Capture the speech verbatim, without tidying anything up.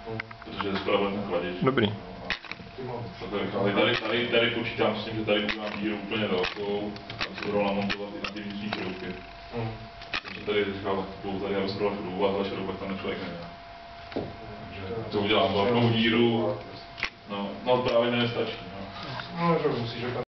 Protože je skoro na chladič. Dobrý. Tady, tady, tady, tady počítám s tím, že tady udělám díru úplně velkou, tam se budou namontovat i na ty vnitřní šroubky. Mm. Takže tady říkal, budou tady rozhodovat šroubu a tohle šroubek tam člověk nedá. Takže to udělám velkou díru, no, no právě nestačí. No. No, že musíš